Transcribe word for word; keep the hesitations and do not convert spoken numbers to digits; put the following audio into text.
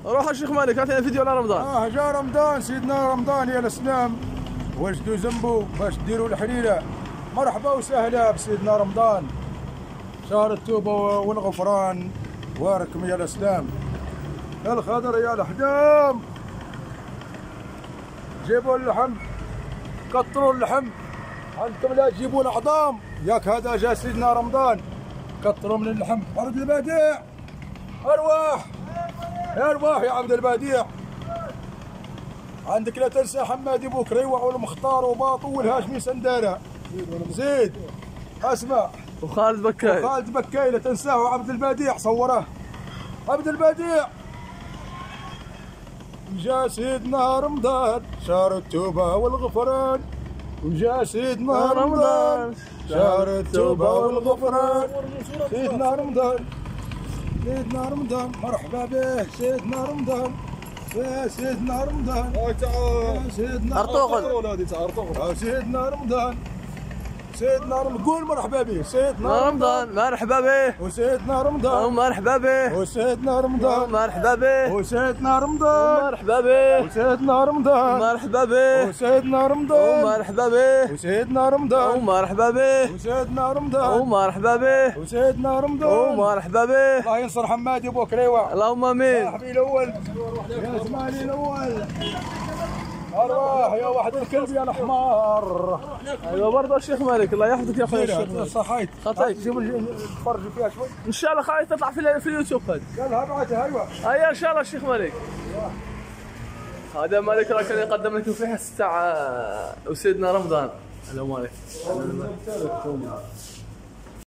روح الشيخ مالك اعطينا فيديو على رمضان. اه جا رمضان سيدنا رمضان يا الاسلام، وجدوا ذنبو باش ديروا الحليله. مرحبا وسهلا بسيدنا رمضان، شهر التوبه والغفران. واركم يا الاسلام، يا الخضر يا الحجام، جيبوا اللحم، كتروا اللحم، عندكم لا تجيبوا العظام. ياك هذا جا سيدنا رمضان، كتروا من اللحم. عبد البديع ارواح، ارواح يا عبد البديع. عندك لا تنسى حمادي بوكريوع والمختار وباطو والهاشمي سندارة. زيد اسمع، وخالد بكاي، وخالد بكاي لا تنساه. عبد البديع صوره، عبد البديع. جا سيدنا رمضان شهر التوبة والغفران، وجا سيدنا رمضان شهر التوبة والغفران. سيدنا رمضان، سيدنا رمضان، مرحبا به سيدنا رمضان، يا سيدنا رمضان. تعال سيدنا ارطغرل، هذه تاع ارطغرل. سيدنا رمضان، سيدنا رمضان، قول مرحبا به سيدنا رمضان. مرحبا به وسيدنا رمضان، مرحبا به وسيدنا رمضان، مرحبا به وسيدنا رمضان، مرحبا به وسيدنا رمضان، مرحبا به وسيدنا رمضان، مرحبا به وسيدنا رمضان، مرحبا به وسيدنا رمضان، مرحبا به وسيدنا رمضان، مرحبا به. الله ينصر حمادي بوكريوع. اللهم امين. صاحبي الاول يا زماني الاول، ارواح يا واحد الكلب يا الحمار. ايوه برضه الشيخ مالك، الله يحفظك يا اخوي الشيخ مالك. صحيت خطيت. نتفرج فيها شوي ان شاء الله خايف تطلع في في اليوتيوب هذا. يلا ابعتها. ايوه هيا ان شاء الله الشيخ مالك. هذا مالك راه كان يقدم لكم في حس تاع وسيدنا رمضان. هلا مالك.